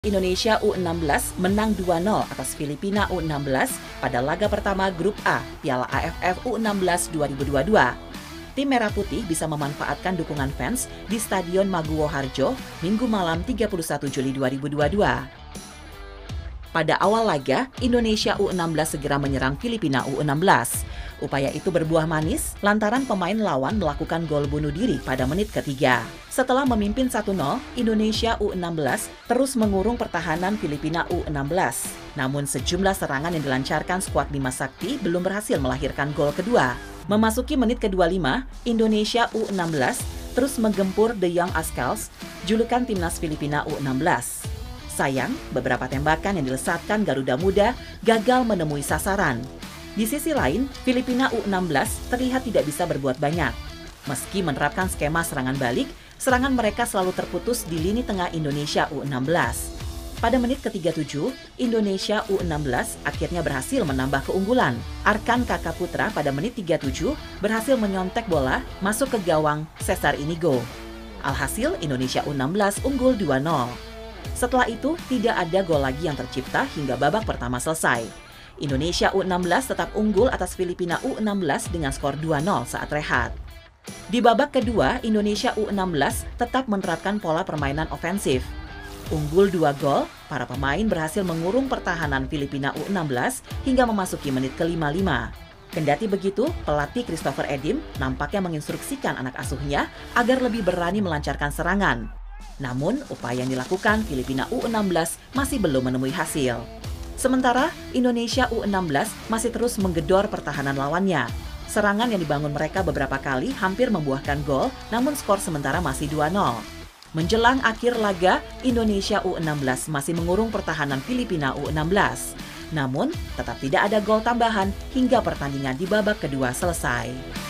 Indonesia U16 menang 2-0 atas Filipina U16 pada laga pertama Grup A Piala AFF U16 2022. Tim Merah Putih bisa memanfaatkan dukungan fans di Stadion Maguwo Harjo Minggu malam 31 Juli 2022. Pada awal laga, Indonesia U16 segera menyerang Filipina U16. Upaya itu berbuah manis lantaran pemain lawan melakukan gol bunuh diri pada menit ketiga. Setelah memimpin 1-0, Indonesia U16 terus mengurung pertahanan Filipina U16. Namun sejumlah serangan yang dilancarkan skuad Bima Sakti belum berhasil melahirkan gol kedua. Memasuki menit ke-25, Indonesia U16 terus menggempur The Young Ascals, julukan timnas Filipina U16. Sayang, beberapa tembakan yang dilesatkan Garuda Muda gagal menemui sasaran. Di sisi lain, Filipina U16 terlihat tidak bisa berbuat banyak. Meski menerapkan skema serangan balik, serangan mereka selalu terputus di lini tengah Indonesia U16. Pada menit ke-37, Indonesia U16 akhirnya berhasil menambah keunggulan. Arkan Kakak Putra pada menit 37 berhasil menyontek bola masuk ke gawang Cesar Inigo. Alhasil, Indonesia U16 unggul 2-0. Setelah itu, tidak ada gol lagi yang tercipta hingga babak pertama selesai. Indonesia U16 tetap unggul atas Filipina U16 dengan skor 2-0 saat rehat. Di babak kedua, Indonesia U16 tetap menerapkan pola permainan ofensif. Unggul 2 gol, para pemain berhasil mengurung pertahanan Filipina U16 hingga memasuki menit ke-55. Kendati begitu, pelatih Christopher Edim nampaknya menginstruksikan anak asuhnya agar lebih berani melancarkan serangan. Namun, upaya yang dilakukan Filipina U16 masih belum menemui hasil. Sementara, Indonesia U16 masih terus menggedor pertahanan lawannya. Serangan yang dibangun mereka beberapa kali hampir membuahkan gol, namun skor sementara masih 2-0. Menjelang akhir laga, Indonesia U16 masih mengurung pertahanan Filipina U16. Namun, tetap tidak ada gol tambahan hingga pertandingan di babak kedua selesai.